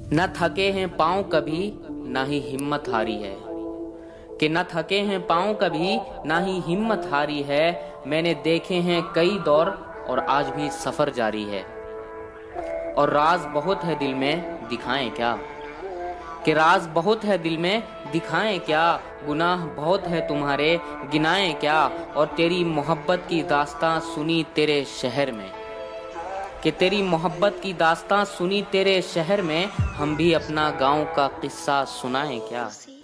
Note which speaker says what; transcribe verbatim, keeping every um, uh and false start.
Speaker 1: न थके हैं पाँव कभी ना ही हिम्मत हारी है, कि न थके हैं पाँव कभी ना ही हिम्मत हारी है। मैंने देखे हैं कई दौर और आज भी सफर जारी है। और राज बहुत है दिल में दिखाएं क्या, कि राज बहुत है दिल में दिखाएं क्या। गुनाह बहुत है तुम्हारे गिनाएं क्या। और तेरी मोहब्बत की दास्तां सुनी तेरे शहर में, कि तेरी मोहब्बत की दास्तां सुनी तेरे शहर में। हम भी अपना गांव का किस्सा सुनाएं क्या।